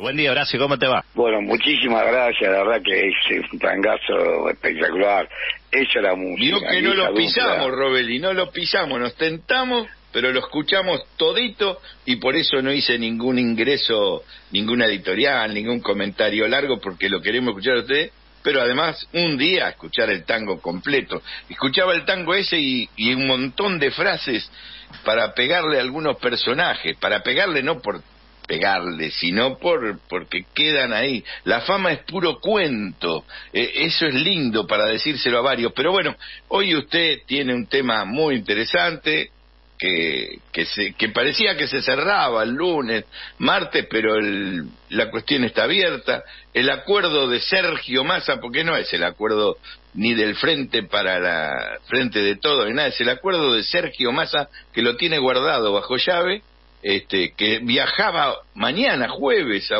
Buen día, Horacio, ¿cómo te va? Bueno, muchísimas gracias, la verdad que es un tangazo espectacular. Eso era música. Digo que no lo pisamos, Robeli, no lo pisamos, nos tentamos, pero lo escuchamos todito y por eso no hice ningún ingreso, ninguna editorial, ningún comentario largo, porque lo queremos escuchar a ustedes, pero además un día escuchar el tango completo. Escuchaba el tango ese y un montón de frases para pegarle a algunos personajes, para pegarle no por pegarle, sino porque quedan ahí. La fama es puro cuento, eso es lindo para decírselo a varios, pero bueno, hoy usted tiene un tema muy interesante, que parecía que se cerraba el lunes, martes, pero la cuestión está abierta. El acuerdo de Sergio Massa, porque no es el acuerdo ni del Frente Frente de Todos, ni nada, es el acuerdo de Sergio Massa, que lo tiene guardado bajo llave, que viajaba mañana, jueves,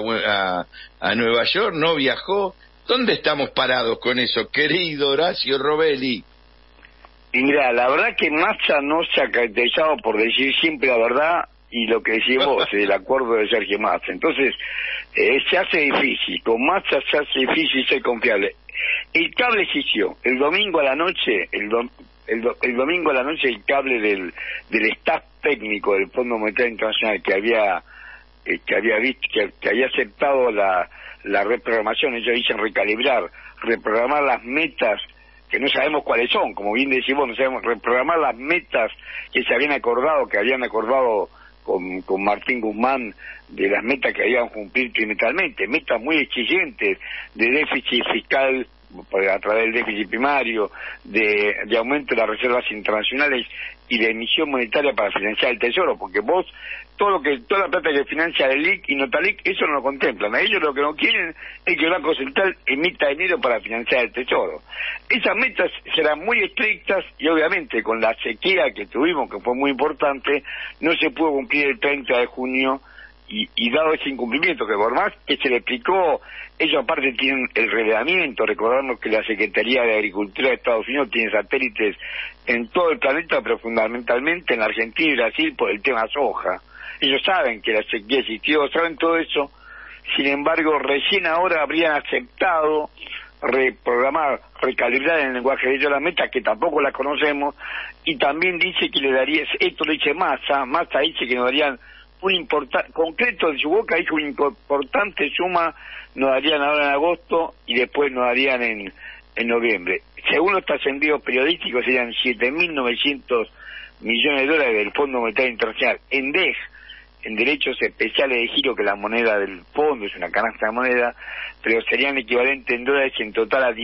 a Nueva York, no viajó. ¿Dónde estamos parados con eso, querido Horacio Robeli? Y mira, la verdad que Massa no se ha caracterizado por decir siempre la verdad y lo que decís vos, el acuerdo de Sergio Massa. Entonces, se hace difícil, con Massa se hace difícil ser confiable. El cable existió, el domingo a la noche, el domingo a la noche el cable del staff técnico del Fondo Monetario Internacional que había visto, que había aceptado la reprogramación, ellos dicen reprogramar las metas que no sabemos cuáles son, como bien decimos, no sabemos, reprogramar las metas que habían acordado con Martín Guzmán, de las metas que habían cumplir trimestralmente, metas muy exigentes de déficit fiscal a través del déficit primario, de aumento de las reservas internacionales y de emisión monetaria para financiar el tesoro, porque vos, toda la plata que financia el LIC y Notalic, eso no lo contemplan. A ellos lo que no quieren es que el Banco Central emita dinero para financiar el tesoro. Esas metas serán muy estrictas y obviamente con la sequía que tuvimos, que fue muy importante, no se pudo cumplir el 30 de junio y dado ese incumplimiento, que por más que se le explicó, ellos aparte tienen el relevamiento, recordamos que la Secretaría de Agricultura de Estados Unidos tiene satélites en todo el planeta, pero fundamentalmente en la Argentina y Brasil por el tema soja. Ellos saben que la sequía existió, saben todo eso, sin embargo recién ahora habrían aceptado reprogramar, recalibrar en el lenguaje de ellos las metas, que tampoco las conocemos, y también dice que le daría, esto lo dice Massa dice que nos darían un importante, concreto de su boca, dijo una importante suma, nos darían ahora en agosto y después nos darían en noviembre. Según los trascendidos periodísticos serían 7.900 millones de dólares del Fondo Monetario Internacional en DEG, en derechos especiales de giro, que la moneda del fondo es una canasta de moneda, pero serían equivalentes en dólares en total a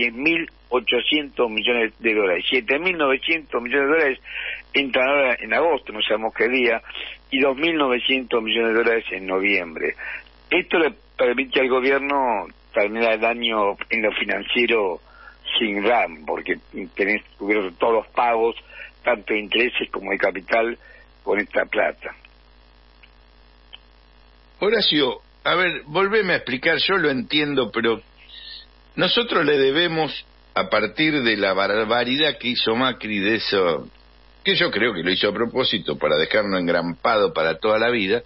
10.800 millones de dólares. 7.900 millones de dólares entran ahora en agosto, no sabemos qué día, y 2.900 millones de dólares en noviembre. Esto le permite al gobierno terminar el año en lo financiero sin RAM, porque tenés cubierto todos los pagos, tanto de intereses como de capital, con esta plata. Horacio, a ver, volveme a explicar, yo lo entiendo, pero nosotros le debemos, a partir de la barbaridad que hizo Macri de eso, que yo creo que lo hizo a propósito para dejarnos engrampado para toda la vida,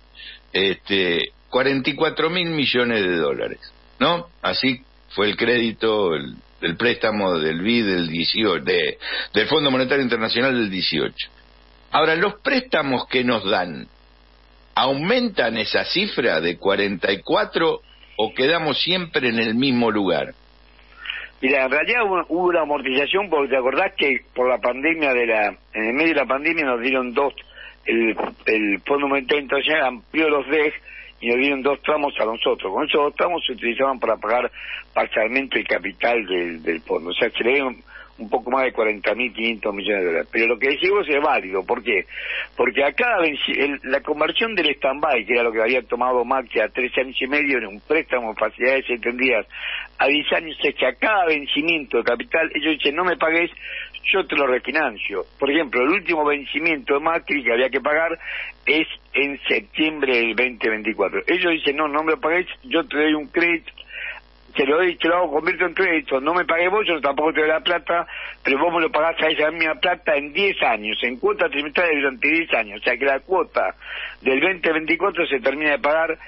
44.000 millones de dólares, ¿no? Así fue el crédito, el préstamo del BID del 18, del Fondo Monetario Internacional del 18. Ahora, los préstamos que nos dan, ¿aumentan esa cifra de 44 o quedamos siempre en el mismo lugar? Mira, en realidad hubo una amortización, porque te acordás que por la pandemia en el medio de la pandemia nos dieron el Fondo Monetario Internacional amplió los DEG y nos dieron 2 tramos a nosotros. Con esos 2 tramos se utilizaban para pagar parcialmente el capital del fondo. O sea, se le dieron un poco más de 40.500 millones de dólares. Pero lo que decimos es válido. ¿Por qué? Porque a cada la conversión del stand-by, que era lo que había tomado Macri a 13 años y medio en un préstamo de facilidades extendidas a 10 años, es que a cada vencimiento de capital, ellos dicen, no me pagues, yo te lo refinancio. Por ejemplo, el último vencimiento de Macri que había que pagar es en septiembre del 2024. Ellos dicen, no me lo pagues, yo te doy un crédito, te lo hago, convierto en crédito, no me pagué vos, yo tampoco te doy la plata, pero vos me lo pagás a esa misma plata en 10 años, en cuotas trimestrales durante 10 años. O sea que la cuota del 2024 se termina de pagar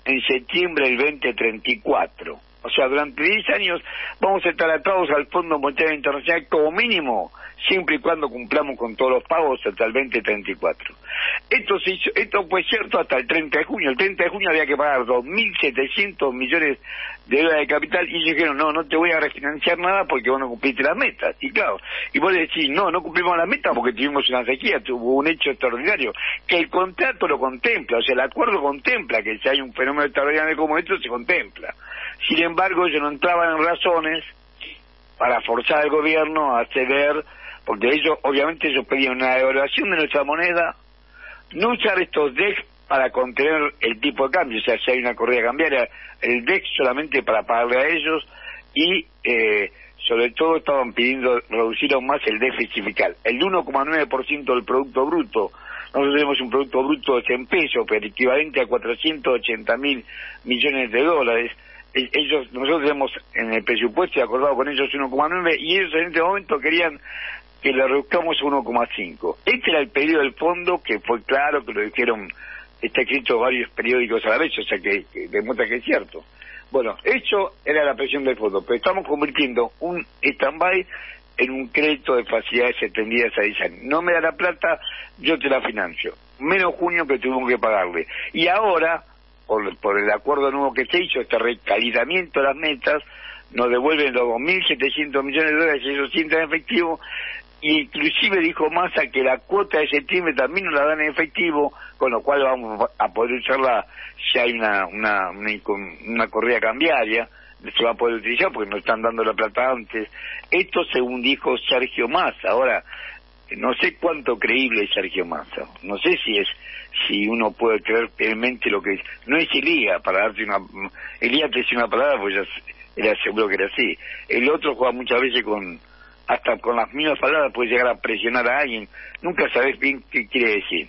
en septiembre del 2034. O sea, durante 10 años vamos a estar atados al Fondo Monetario Internacional como mínimo, siempre y cuando cumplamos con todos los pagos hasta el 2034. Esto fue cierto hasta el 30 de junio. El 30 de junio había que pagar 2.700 millones de dólares de capital y ellos dijeron, no te voy a refinanciar nada porque vos no cumpliste las metas. Y claro, y vos decís, no cumplimos las metas porque tuvimos una sequía, tuvo un hecho extraordinario, que el contrato lo contempla, o sea, el acuerdo contempla que si hay un fenómeno extraordinario como esto, se contempla. Sin embargo, ellos no entraban en razones para forzar al gobierno a ceder, porque obviamente ellos pedían una devaluación de nuestra moneda, no usar estos DEX para contener el tipo de cambio, o sea, si hay una corrida cambiaria, el DEX solamente para pagarle a ellos, y sobre todo estaban pidiendo reducir aún más el déficit fiscal, el 1,9% del Producto Bruto. Nosotros tenemos un Producto Bruto de 100 pesos, pero equivalente a 480.000 millones de dólares. Nosotros tenemos en el presupuesto acordado con ellos 1,9 y ellos en este momento querían que le reduzcamos a 1,5. Este era el pedido del fondo, que fue claro, que lo dijeron, está escrito varios periódicos a la vez, o sea que demuestra que es cierto. Bueno, eso era la presión del fondo, pero estamos convirtiendo un stand-by en un crédito de facilidades extendidas a 10 años. No me da la plata, yo te la financio. Menos junio que tuvimos que pagarle. Y ahora, por el acuerdo nuevo que se hizo, este recalidamiento de las metas, nos devuelven los 2.700 millones de dólares y ellos sientan en efectivo, y inclusive dijo Massa que la cuota de septiembre también nos la dan en efectivo, con lo cual vamos a poder usarla si hay una corrida cambiaria, se va a poder utilizar porque nos están dando la plata antes. Esto según dijo Sergio Massa. Ahora, no sé cuánto creíble es Sergio Massa, no sé si uno puede creer fielmente lo que es. No es Elías, para darte Elías te dice una palabra, pues ya era seguro que era así. El otro juega muchas veces hasta con las mismas palabras puede llegar a presionar a alguien, nunca sabes bien qué quiere decir.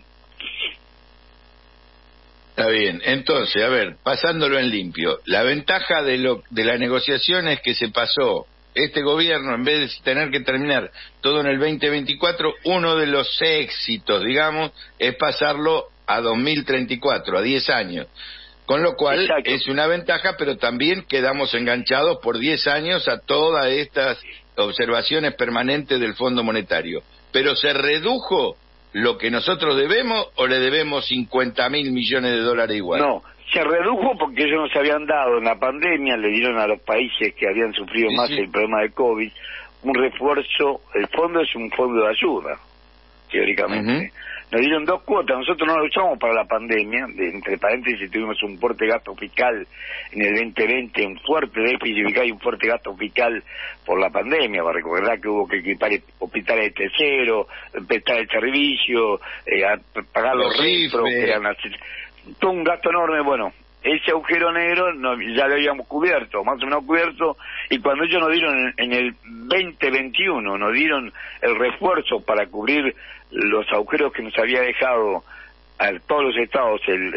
Está bien, entonces, a ver, pasándolo en limpio, la ventaja de la negociación es que se pasó este gobierno, en vez de tener que terminar todo en el 2024, uno de los éxitos, digamos, es pasarlo a 2034, a 10 años. Con lo cual, exacto, es una ventaja, pero también quedamos enganchados por 10 años a todas estas observaciones permanentes del Fondo Monetario. Pero ¿se redujo lo que nosotros debemos o le debemos 50.000 millones de dólares igual? No, se redujo porque ellos nos habían dado en la pandemia, le dieron a los países que habían sufrido más el problema de COVID un refuerzo. El fondo es un fondo de ayuda, teóricamente. Nos dieron 2 cuotas, nosotros no lo usamos para la pandemia, entre paréntesis tuvimos un fuerte gasto fiscal en el 2020, un fuerte déficit fiscal y un fuerte gasto fiscal por la pandemia. Va a recordar que hubo que equipar hospitales de tercero, prestar el servicio, pagar los rifros, que eran todo un gasto enorme. Bueno, ese agujero negro ya lo habíamos cubierto, más o menos cubierto, y cuando ellos nos dieron en el 2021, nos dieron el refuerzo para cubrir los agujeros que nos había dejado a todos los estados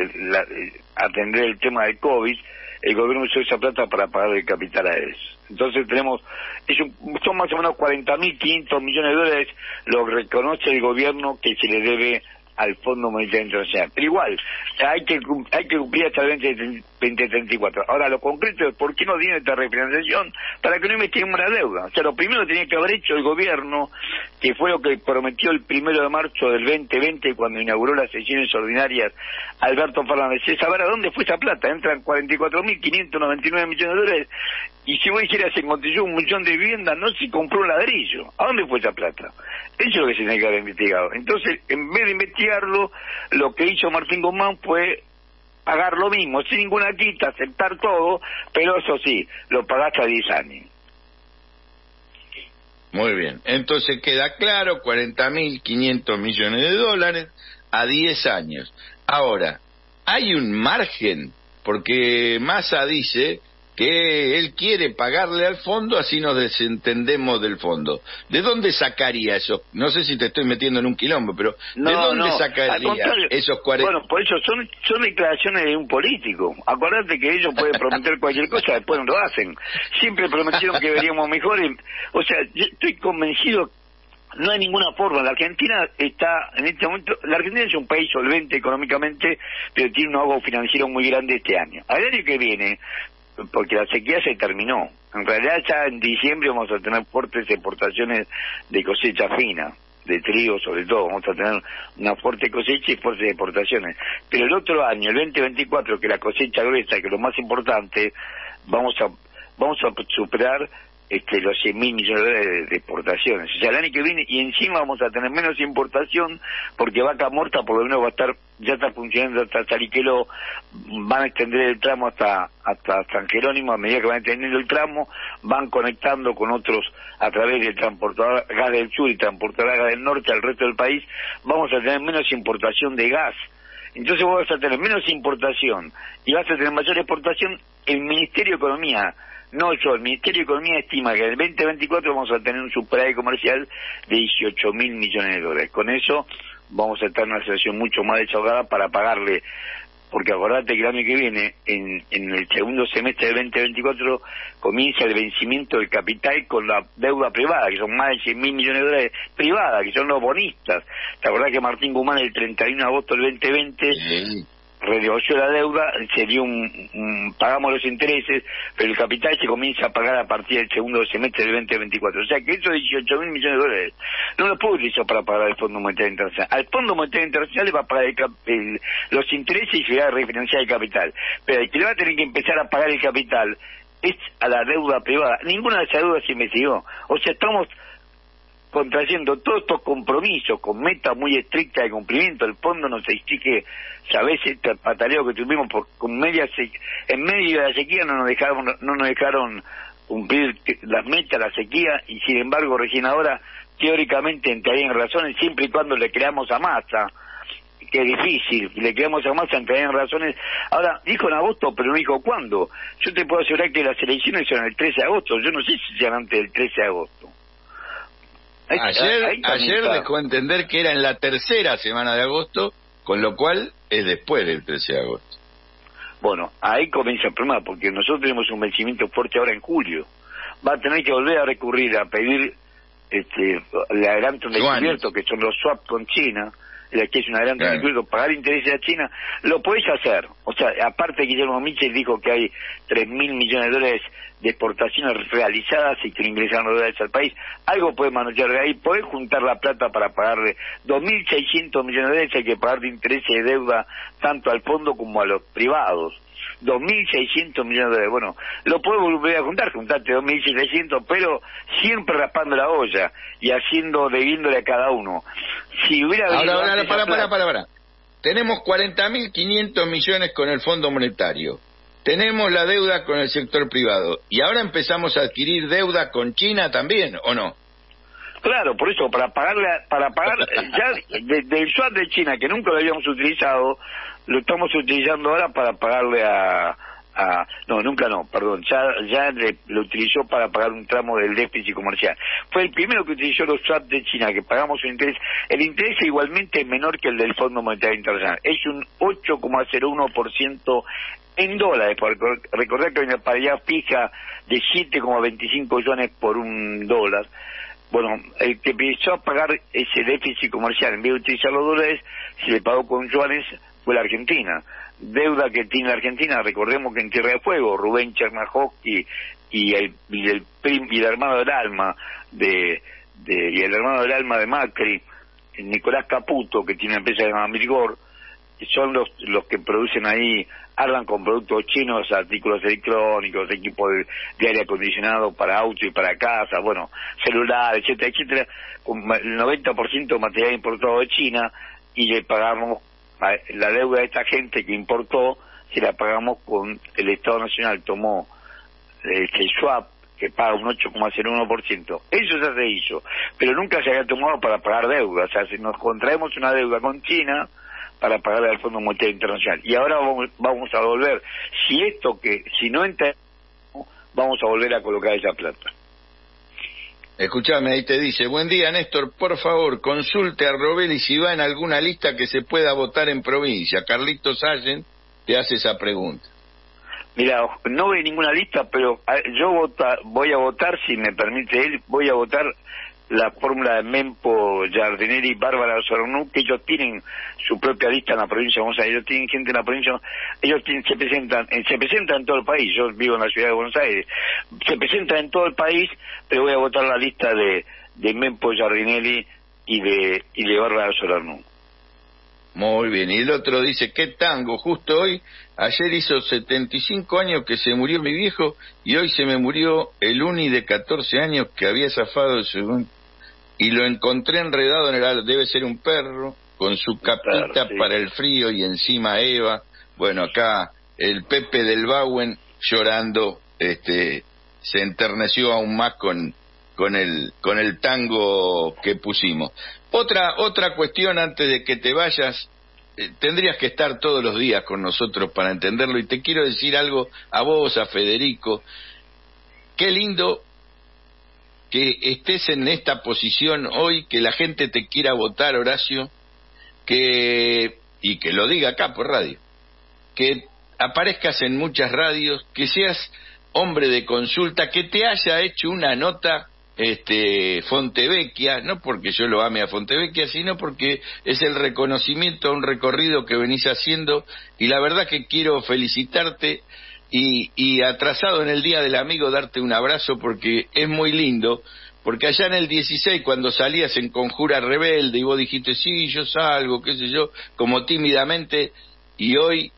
atender el tema del COVID, el gobierno usó esa plata para pagar el capital a ellos. Entonces son más o menos 40.500 millones de dólares, lo reconoce el gobierno que se le debe al Fondo Monetario Internacional. Pero igual, hay que cumplir hasta el 2034. Ahora, lo concreto es por qué no tiene esta refinanciación, para que no investiguemos la deuda. O sea, lo primero que tenía que haber hecho el gobierno, que fue lo que prometió el 1 de marzo del 2020, cuando inauguró las sesiones ordinarias Alberto Fernández, es saber a dónde fue esa plata. Entran 44.599 millones de dólares, y si vos dijeras se construyó 1 millón de viviendas, no se compró un ladrillo. ¿A dónde fue esa plata? Eso es lo que se tiene que haber investigado. Entonces, en vez de investigarlo, lo que hizo Martín Guzmán fue pagar lo mismo, sin ninguna quita, aceptar todo, pero eso sí, lo pagaste a 10 años. Muy bien, entonces queda claro, 40.500 millones de dólares a 10 años. Ahora, hay un margen, porque Massa dice que él quiere pagarle al fondo, así nos desentendemos del fondo. ¿De dónde sacaría eso? No sé si te estoy metiendo en un quilombo, pero ¿de dónde sacaría esos 40? Bueno, por eso son declaraciones de un político. Acuérdate que ellos pueden prometer cualquier cosa, después no lo hacen. Siempre prometieron que veríamos mejor. O sea, yo estoy convencido No hay ninguna forma. La Argentina está, en este momento, la Argentina es un país solvente económicamente, pero tiene un ahogo financiero muy grande este año. Al año que viene, porque la sequía se terminó, en realidad ya en diciembre vamos a tener fuertes exportaciones de cosecha fina, de trigo sobre todo, vamos a tener una fuerte cosecha y fuertes exportaciones. Pero el otro año, el 2024, que la cosecha gruesa, que es lo más importante, vamos a superar los 100.000 millones de dólares de exportaciones. O sea, el año que viene, y encima vamos a tener menos importación, porque Vaca Muerta por lo menos ya está funcionando hasta Saliqueló, van a extender el tramo hasta San Jerónimo. A medida que van extendiendo el tramo, van conectando con otros a través del transportador Gas del Sur y transportador Gas del Norte al resto del país. Vamos a tener menos importación de gas. Entonces vos vas a tener menos importación y vas a tener mayor exportación. El Ministerio de Economía, no yo, el Ministerio de Economía estima que en el 2024 vamos a tener un superávit comercial de 18.000 millones de dólares. Con eso vamos a estar en una situación mucho más desahogada para pagarle, porque acordate que el año que viene, en el segundo semestre del 2024, comienza el vencimiento del capital con la deuda privada, que son más de 100.000 millones de dólares privada, que son los bonistas. ¿Te acordás que Martín Guzmán el 31 de agosto del 2020... renegoció la deuda, se dio pagamos los intereses, pero el capital se comienza a pagar a partir del segundo semestre del 2024. O sea que esos 18.000 millones de dólares no los puedo utilizar para pagar al Fondo Monetario Internacional. Al Fondo Monetario Internacional le va a pagar los intereses y se va a refinanciar el capital. Pero el que le va a tener que empezar a pagar el capital es a la deuda privada. Ninguna de esas deudas se investigó. O sea, estamos contrayendo todos estos compromisos con metas muy estrictas de cumplimiento. El fondo nos exige, ¿sabés? Este pataleo que tuvimos en medio de la sequía no nos dejaron cumplir las metas, la sequía, y sin embargo recién ahora teóricamente entrarían razones siempre y cuando le creamos a Massa, que es difícil, le creamos a Massa, entrarían razones. Ahora, dijo en agosto, pero no dijo cuándo. Yo te puedo asegurar que las elecciones son el 13 de agosto, yo no sé si sean antes del 13 de agosto. Ayer dejó entender que era en la tercera semana de agosto, con lo cual es después del 13 de agosto. Bueno, ahí comienza el problema, porque nosotros tenemos un vencimiento fuerte ahora en julio. Va a tener que volver a recurrir a pedir el adelanto de descubierto, que son los swap con China, que es un adelanto de descubierto, pagar intereses a China. Lo podés hacer. O sea, aparte Guillermo Michel dijo que hay 3.000 millones de dólares de exportaciones realizadas y que le ingresaron los dólares al país. Algo puede manotear de ahí, podés juntar la plata para pagarle 2.600 millones de dólares, hay que pagar de intereses de deuda tanto al fondo como a los privados. 2.600 millones de dólares. Bueno, lo puedo volver a juntate 2.600, pero siempre raspando la olla y debiéndole a cada uno. Si hubiera ahora, para. Tenemos 40.500 millones con el Fondo Monetario. Tenemos la deuda con el sector privado. ¿Y ahora empezamos a adquirir deuda con China también, o no? Claro, por eso, para pagar ya del swap de China, que nunca lo habíamos utilizado, lo estamos utilizando ahora para pagarle ya lo utilizó para pagar un tramo del déficit comercial. Fue el primero que utilizó los swaps de China, que pagamos un interés. El interés es igualmente menor que el del Fondo Monetario Internacional, es un 8,01% en dólares. Recordar que hay una paridad fija de 7,25 yuanes por un dólar. Bueno, el que empezó a pagar ese déficit comercial, en vez de utilizar los dólares, se le pagó con yuanes, fue la Argentina. Deuda que tiene la Argentina, recordemos que en Tierra de Fuego, Rubén Chernahovsky y el hermano del alma de Macri, Nicolás Caputo, que tiene una empresa llamada Mirgor, son los que producen ahí, arman con productos chinos, artículos electrónicos, equipos de aire acondicionado para auto y para casa, bueno, celulares, etcétera, etcétera, con el 90% material importado de China, y le pagamos la deuda de esta gente que importó, se la pagamos con el Estado Nacional, tomó el swap, que paga un 8,01%. Eso ya se hizo, pero nunca se había tomado para pagar deuda. O sea, si nos contraemos una deuda con China para pagarle al Fondo Monetario Internacional, y ahora vamos a volver, si no entra, vamos a volver a colocar esa plata. Escuchame, ahí te dice: buen día, Néstor, por favor, consulte a Robeli si va en alguna lista que se pueda votar en provincia. Carlitos Allen te hace esa pregunta. Mira, no veo ninguna lista, pero yo voy a votar, si me permite él, voy a votar la fórmula de Mempo Giardinelli y Bárbara Sornú, que ellos tienen su propia lista en la provincia de Buenos Aires, ellos tienen gente en la provincia, se presentan en todo el país, yo vivo en la ciudad de Buenos Aires, se presentan en todo el país, pero voy a votar la lista de Mempo Giardinelli y de Bárbara Sornú. Muy bien, y el otro dice, ¿qué tango? Justo hoy, ayer hizo 75 años que se murió mi viejo y hoy se me murió el uni de 14 años que había zafado de su... Y lo encontré enredado en el... Debe ser un perro, con su capita Claro, sí. para el frío y encima Eva. Bueno, acá el Pepe del Bauen llorando, se enterneció aún más con el tango que pusimos. Otra cuestión antes de que te vayas, tendrías que estar todos los días con nosotros para entenderlo, y te quiero decir algo a vos, a Federico. Qué lindo que estés en esta posición hoy, que la gente te quiera votar, Horacio, y que lo diga acá por radio, que aparezcas en muchas radios, que seas hombre de consulta, que te haya hecho una nota Fontevecchia, no porque yo lo ame a Fontevecchia, sino porque es el reconocimiento a un recorrido que venís haciendo, y la verdad que quiero felicitarte y atrasado en el Día del Amigo darte un abrazo, porque es muy lindo, porque allá en el 16 cuando salías en Conjura Rebelde y vos dijiste sí, yo salgo, qué sé yo, como tímidamente, y hoy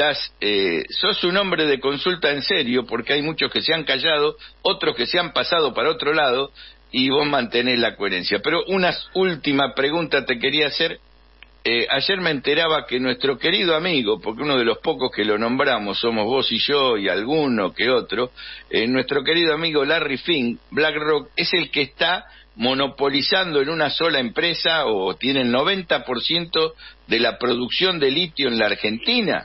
sos un hombre de consulta en serio, porque hay muchos que se han callado, otros que se han pasado para otro lado, y vos mantenés la coherencia. Pero una última pregunta te quería hacer. Ayer me enteraba que nuestro querido amigo, porque uno de los pocos que lo nombramos somos vos y yo y alguno que otro, nuestro querido amigo Larry Fink, BlackRock, es el que está monopolizando en una sola empresa, o tiene el 90% de la producción de litio en la Argentina.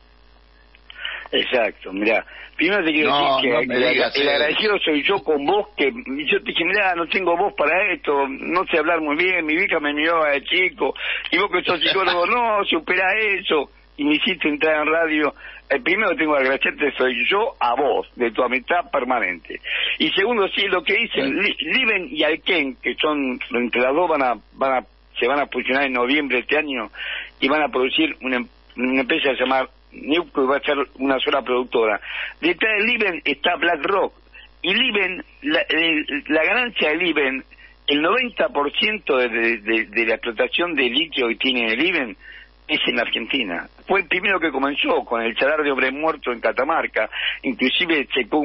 Exacto, mirá, primero te quiero decir que el agradecido soy yo con vos, que yo te dije, mirá, no tengo voz para esto, no sé hablar muy bien, mi vieja me miraba de chico, y vos que sos psicólogo, no, supera eso, y me hiciste entrar en radio. Primero tengo que agradecerte, soy yo a vos, de tu amistad permanente. Y segundo, sí, lo que dicen, Liben y Alken, que son, entre las dos se van a fusionar en noviembre de este año, y van a producir una empresa llamada Neuco, y va a ser una sola productora. Detrás de Liben está BlackRock, y Liben, la ganancia de Liben, el 90% de la explotación de litio que tiene Liben es en la Argentina. Fue el primero que comenzó con el salar de hombre muerto en Catamarca, inclusive secó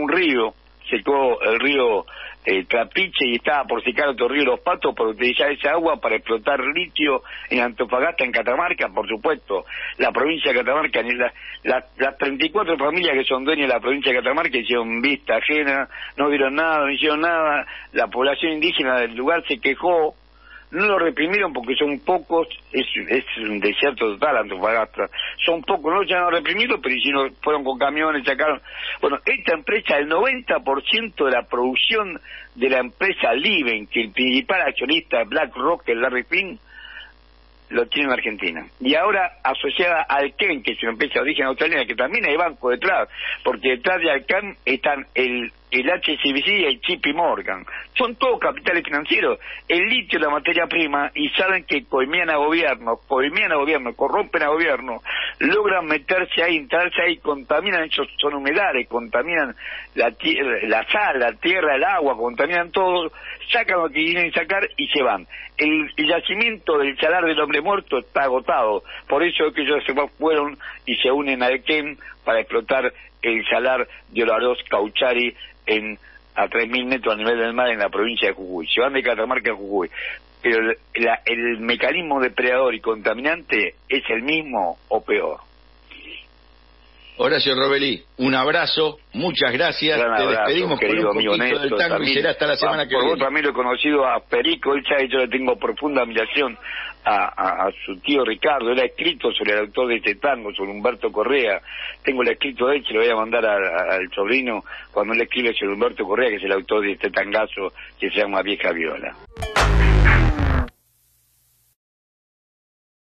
el río Trapiche, y estaba por secar otro río Los Patos para utilizar esa agua para explotar litio en Antofagasta, en Catamarca, por supuesto. La provincia de Catamarca, las 34 familias que son dueñas de la provincia de Catamarca hicieron vista ajena, no vieron nada, no hicieron nada. La población indígena del lugar se quejó, no lo reprimieron porque son pocos, es un desierto total Antofagasta, son pocos, no ya no reprimieron, pero hicieron, fueron con camiones, sacaron. Bueno, esta empresa, el 90% de la producción de la empresa Liben, que el principal accionista BlackRock, el Larry Fink, lo tiene en Argentina. Y ahora asociada a Alken, que es una empresa de origen australiana, que también hay banco detrás, porque detrás de Alken están el HSBC y el JP Morgan. Son todos capitales financieros. El litio es la materia prima, y saben que coimían a gobierno, corrompen a gobierno, logran meterse ahí, entrarse ahí, contaminan, ellos son humedales, contaminan la sal, la tierra, el agua, contaminan todo, sacan lo que quieren sacar y se van. El yacimiento del salar del hombre muerto está agotado, por eso es que ellos se fueron y se unen a Alken para explotar el salar de Olaroz Cauchari a 3.000 metros a nivel del mar en la provincia de Jujuy. Se van de Catamarca a Jujuy, pero el mecanismo depredador y contaminante es el mismo o peor. Horacio Robelí, un abrazo, muchas gracias. Te despedimos con un poquito del tango también, y será hasta la semana que viene. Por vos también lo he conocido a Perico, yo le tengo profunda admiración a su tío Ricardo. Él ha escrito sobre el autor de este tango, sobre Humberto Correa. Tengo el escrito de él, se lo voy a mandar al sobrino cuando él escribe sobre Humberto Correa, que es el autor de este tangazo que se llama Vieja Viola.